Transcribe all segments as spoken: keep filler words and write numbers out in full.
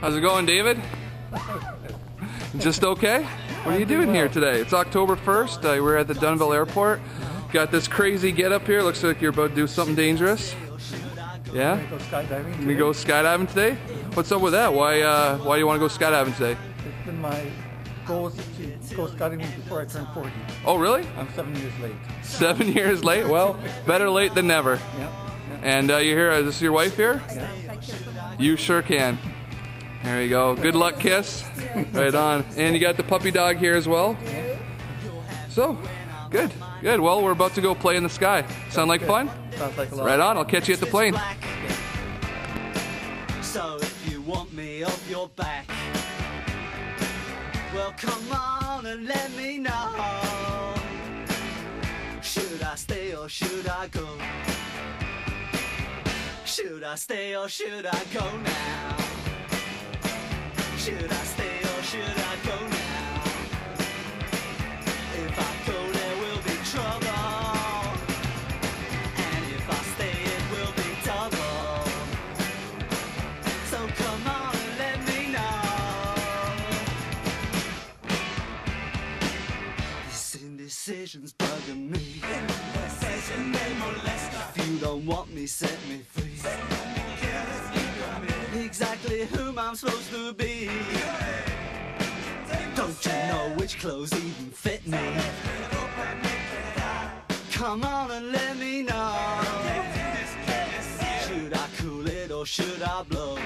How's it going, David? Just okay? What are you doing here today? It's October first. Uh, we're at the Dunnville airport. Got this crazy get up here. Looks like you're about to do something dangerous. Yeah? Go skydiving today. You go skydiving today? What's up with that? Why uh, why do you want to go skydiving today? It's been my goal to go skydiving before I turn forty. Oh, really? I'm seven years late. Seven years late? Well, better late than never. Yeah. yeah. And uh, you're here, is this your wife here? Yeah. You sure can. There you go. Good luck, kiss. Right on. And you got the puppy dog here as well. So, good, good. Well, we're about to go play in the sky. Sound like fun? Sounds like a lot. Right on. I'll catch you at the plane. So if you want me off your back, well, come on and let me know. Should I stay or should I go? Should I stay or should I go now? Should I stay or should I go now? If I go, there will be trouble, and if I stay, it will be double. So come on and let me know. This indecision's bugging me. If you don't want me, set me free. Exactly whom I'm supposed to be. Don't you know which clothes even fit me? Come on and let me know. Should I cool it or should I blow?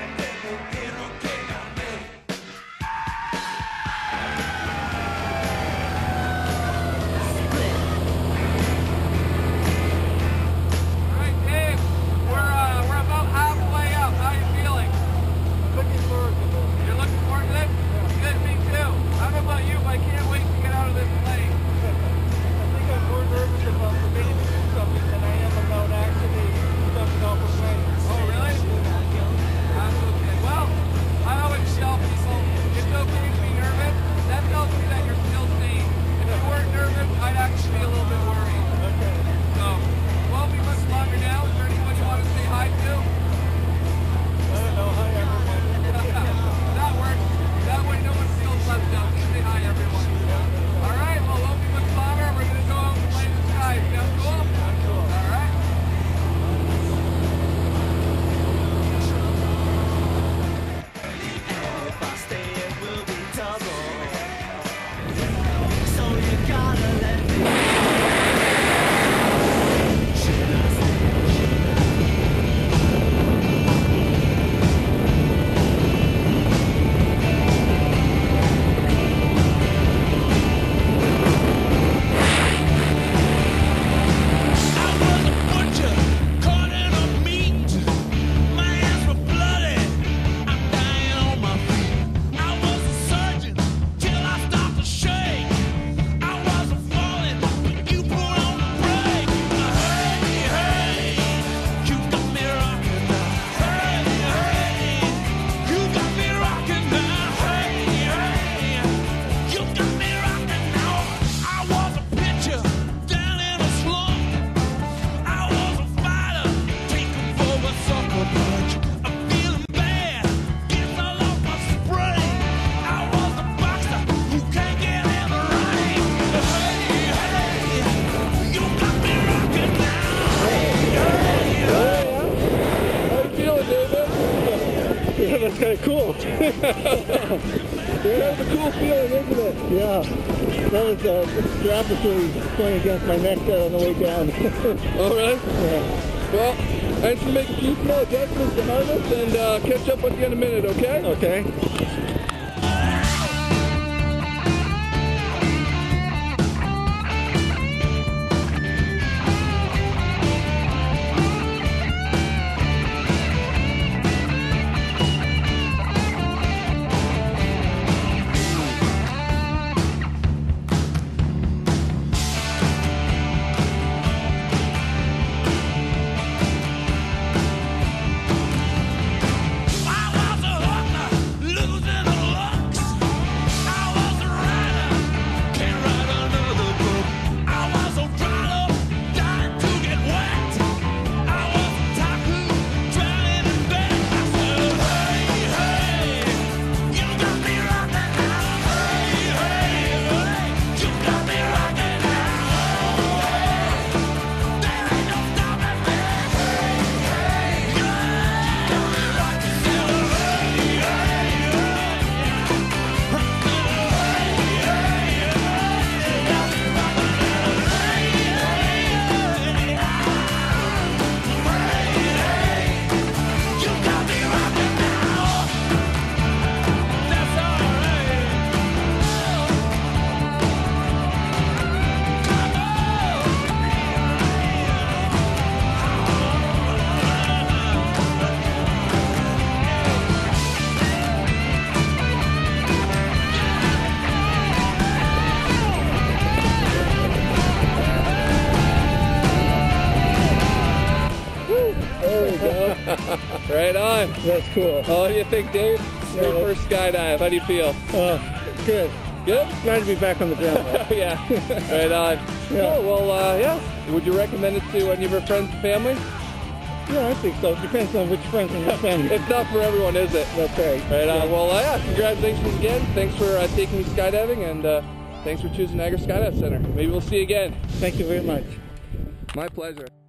That's kind of cool. Yeah, that was a cool feeling, isn't it? Yeah. That was uh, rapidly going against my neck there on the way down. All right. Yeah. Well, I just make a few small adjustments to harness and uh, catch up with you in a minute, okay? Okay. Losing Right on. That's cool. Oh, what do you think, Dave? Yeah, Your that's- first skydive. How do you feel? Uh, good. Good? Glad to be back on the ground. Yeah. Right on. Yeah. Cool. Well, uh, yeah. Would you recommend it to any of your friends and family? Yeah, I think so. Depends on which friends and which family. It's not for everyone, is it? That's right. Right on. Well, uh, yeah. Congratulations again. Thanks for uh, taking me skydiving, and uh, thanks for choosing Niagara Skydive Center. Maybe we'll see you again. Thank you very much. My pleasure.